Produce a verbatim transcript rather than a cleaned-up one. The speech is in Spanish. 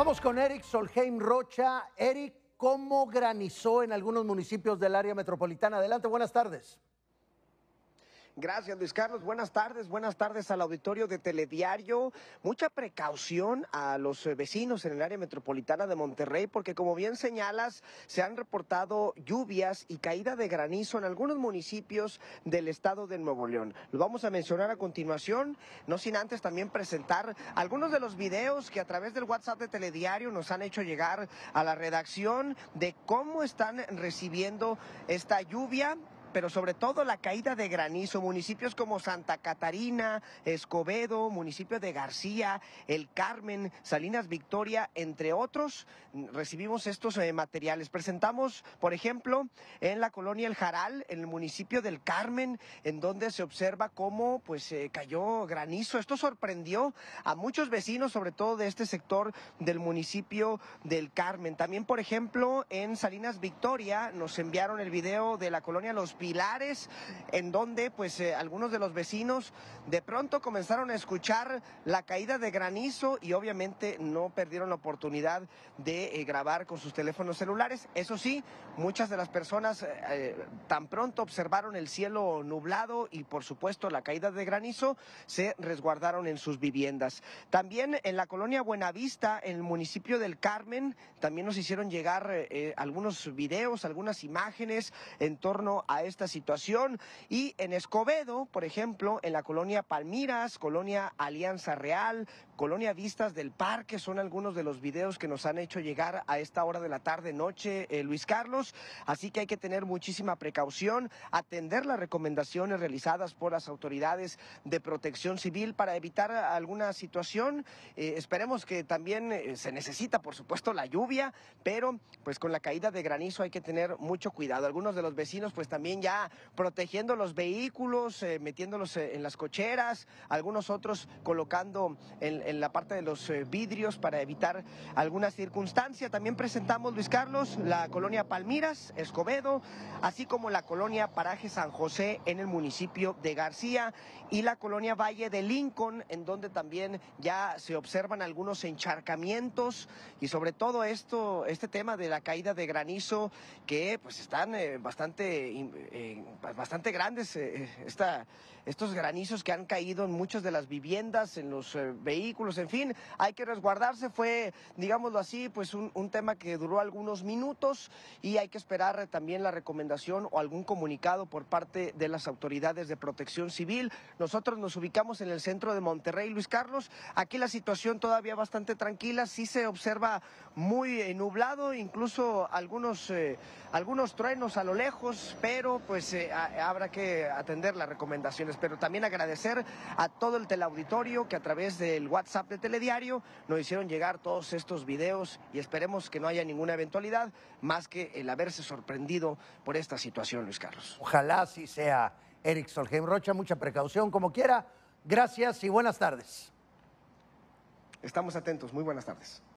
Vamos con Eric Solheim Rocha. Eric, ¿cómo granizó en algunos municipios del área metropolitana? Adelante, buenas tardes. Gracias, Luis Carlos. Buenas tardes, buenas tardes al auditorio de Telediario. Mucha precaución a los vecinos en el área metropolitana de Monterrey, porque como bien señalas, se han reportado lluvias y caída de granizo en algunos municipios del estado de Nuevo León. Lo vamos a mencionar a continuación, no sin antes también presentar algunos de los videos que a través del WhatsApp de Telediario nos han hecho llegar a la redacción de cómo están recibiendo esta lluvia, pero sobre todo la caída de granizo. Municipios como Santa Catarina, Escobedo, municipio de García, El Carmen, Salinas Victoria, entre otros, recibimos estos eh, materiales. Presentamos, por ejemplo, en la colonia El Jaral, en el municipio del Carmen, en donde se observa cómo pues eh, cayó granizo. Esto sorprendió a muchos vecinos, sobre todo de este sector del municipio del Carmen. También, por ejemplo, en Salinas Victoria, nos enviaron el video de la colonia Los Pilares, en donde pues eh, algunos de los vecinos de pronto comenzaron a escuchar la caída de granizo y obviamente no perdieron la oportunidad de eh, grabar con sus teléfonos celulares. Eso sí, muchas de las personas eh, tan pronto observaron el cielo nublado y por supuesto la caída de granizo, se resguardaron en sus viviendas. También en la colonia Buenavista, en el municipio del Carmen, también nos hicieron llegar eh, algunos videos, algunas imágenes en torno a esta situación. Y en Escobedo, por ejemplo, en la colonia Palmiras, colonia Alianza Real, colonia Vistas del Parque, son algunos de los videos que nos han hecho llegar a esta hora de la tarde noche, eh, Luis Carlos. Así que hay que tener muchísima precaución, atender las recomendaciones realizadas por las autoridades de protección civil para evitar alguna situación. Eh, esperemos que también eh, se necesita, por supuesto, la lluvia, pero pues con la caída de granizo hay que tener mucho cuidado. Algunos de los vecinos pues también ya protegiendo los vehículos, eh, metiéndolos eh, en las cocheras, algunos otros colocando en, en la parte de los eh, vidrios para evitar alguna circunstancia. También presentamos, Luis Carlos, la colonia Palmiras, Escobedo, así como la colonia Paraje San José en el municipio de García y la colonia Valle de Lincoln, en donde también ya se observan algunos encharcamientos y sobre todo esto, este tema de la caída de granizo que pues están eh, bastante Eh, bastante grandes, eh, esta, estos granizos que han caído en muchas de las viviendas, en los eh, vehículos, en fin, hay que resguardarse. Fue, digámoslo así, pues un, un tema que duró algunos minutos y hay que esperar también la recomendación o algún comunicado por parte de las autoridades de protección civil. Nosotros nos ubicamos en el centro de Monterrey, Luis Carlos. Aquí la situación todavía bastante tranquila, sí se observa muy eh, nublado, incluso algunos, eh, algunos truenos a lo lejos, pero pues eh, a, habrá que atender las recomendaciones. Pero también agradecer a todo el teleauditorio que a través del WhatsApp de Telediario nos hicieron llegar todos estos videos y esperemos que no haya ninguna eventualidad más que el haberse sorprendido por esta situación, Luis Carlos. Ojalá así sea, Eric Solheim Rocha, mucha precaución como quiera. Gracias y buenas tardes. Estamos atentos, muy buenas tardes.